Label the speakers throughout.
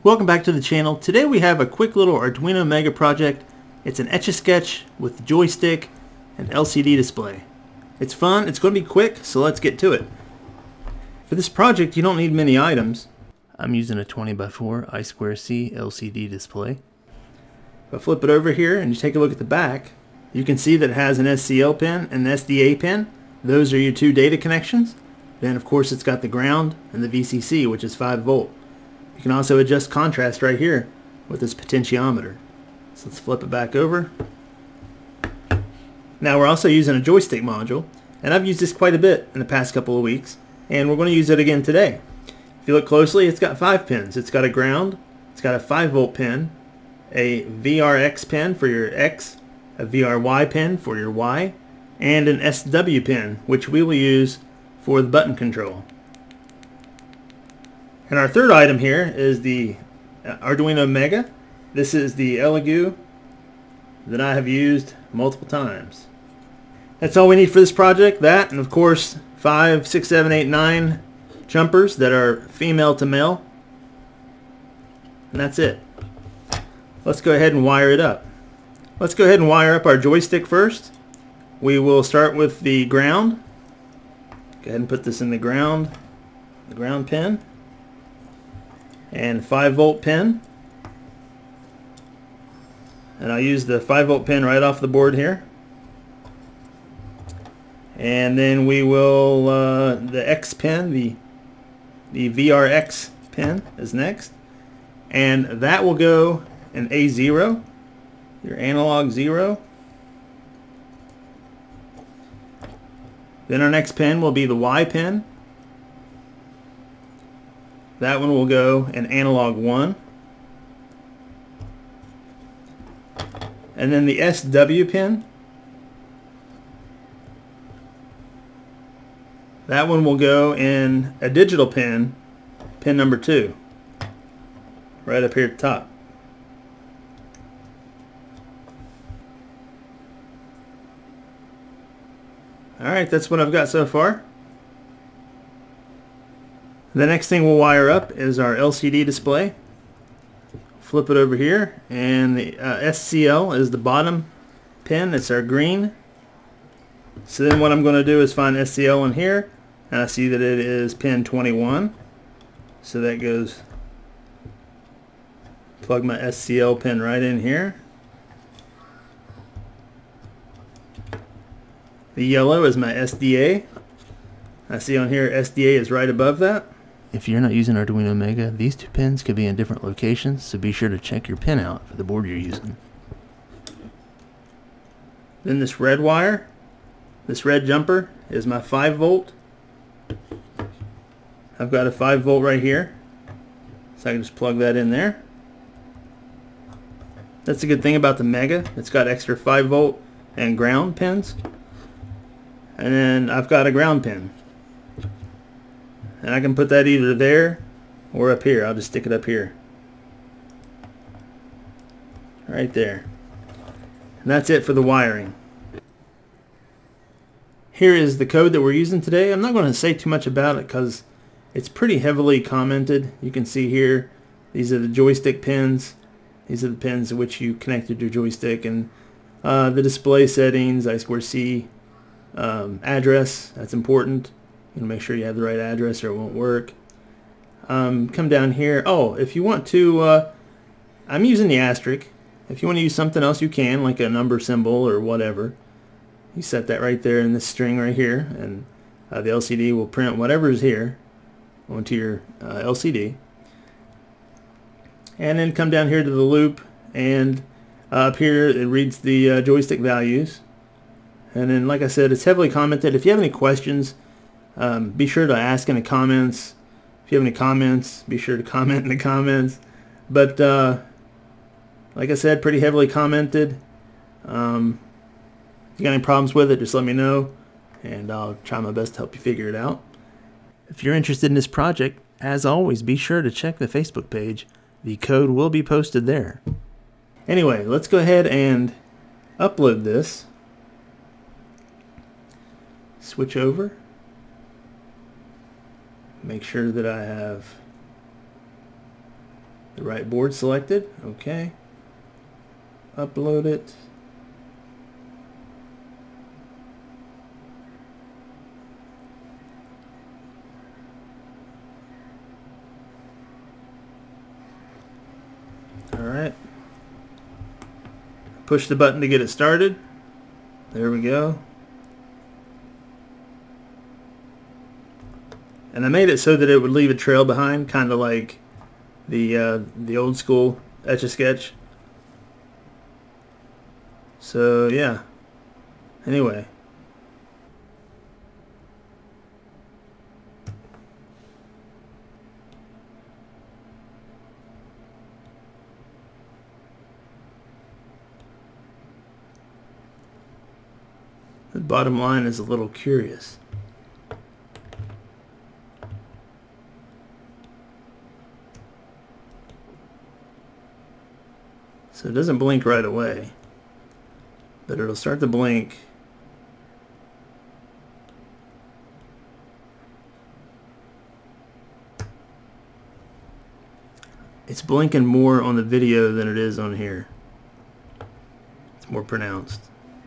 Speaker 1: Welcome back to the channel. Today we have a quick little Arduino Mega project. It's an Etch-A-Sketch with joystick and LCD display. It's fun, it's going to be quick, so let's get to it. For this project you don't need many items. I'm using a 20x4 I2C LCD display. If I flip it over here and you take a look at the back, you can see that it has an SCL pin and an SDA pin. Those are your two data connections. Then of course it's got the ground and the VCC, which is 5 volt. You can also adjust contrast right here with this potentiometer. So let's flip it back over. Now we're also using a joystick module, and I've used this quite a bit in the past couple of weeks, and we're going to use it again today. If you look closely, it's got 5 pins. It's got a ground, it's got a 5 volt pin, a VRX pin for your X, a VRY pin for your Y, and an SW pin, which we will use for the button control. And our third item here is the Arduino Mega. This is the Elegoo that I have used multiple times. That's all we need for this project. That, and of course 5, 6, 7, 8, 9 jumpers that are female to male. And that's it. Let's go ahead and wire it up. Let's go ahead and wire up our joystick first. We will start with the ground. Go ahead and put this in the ground pin. And 5 volt pin, and I'll use the 5 volt pin right off the board here. And then we will the X pin, the VRX pin is next, and that will go in A0, your analog 0. Then our next pin will be the Y pin. That one will go in analog 1. And then the SW pin, that one will go in a digital pin, pin number 2, right up here at the top. Alright, that's what I've got so far. The next thing we'll wire up is our LCD display. Flip it over here, and the SCL is the bottom pin. It's our green. So then what I'm going to do is find SCL in here, and I see that it is pin 21. So that goes, plug my SCL pin right in here. The yellow is my SDA. I see on here SDA is right above that. If you're not using Arduino Mega, these two pins could be in different locations, so be sure to check your pin out for the board you're using. Then this red wire, this red jumper, is my 5 volt. I've got a 5 volt right here, so I can just plug that in there. That's a good thing about the Mega. It's got extra 5 volt and ground pins. And then I've got a ground pin. And I can put that either there or up here. I'll just stick it up here. Right there. And that's it for the wiring. Here is the code that we're using today. I'm not going to say too much about it because it's pretty heavily commented. You can see here, these are the joystick pins. These are the pins to which you connected your joystick, and the display settings, I2C address, that's important. You know, make sure you have the right address or it won't work. Come down here. Oh, if you want to, I'm using the asterisk. If you want to use something else, you can, like a number symbol or whatever. You set that right there in this string right here, and the LCD will print whatever is here onto your LCD. And then come down here to the loop, and up here it reads the joystick values. And then, like I said, it's heavily commented. If you have any questions, be sure to ask in the comments. If you have any comments, be sure to comment in the comments. But like I said, pretty heavily commented. If you got any problems with it, just let me know, and I'll try my best to help you figure it out. If you're interested in this project, as always, be sure to check the Facebook page. The code will be posted there. Anyway, let's go ahead and upload this. Switch over. Make sure that I have The right board selected. Okay. Upload it. Alright. Push the button to get it started. There we go. And I made it so that it would leave a trail behind, kind of like the old school Etch-A-Sketch. So yeah. Anyway. The bottom line is a little curious. So it doesn't blink right away, but it'll start to blink. It's blinking more on the video than it is on here. It's more pronounced.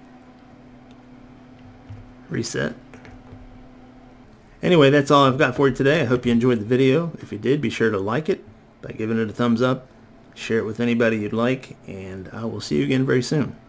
Speaker 1: Reset. Anyway, that's all I've got for you today. I hope you enjoyed the video. If you did, be sure to like it by giving it a thumbs up. Share it with anybody you'd like, and I will see you again very soon.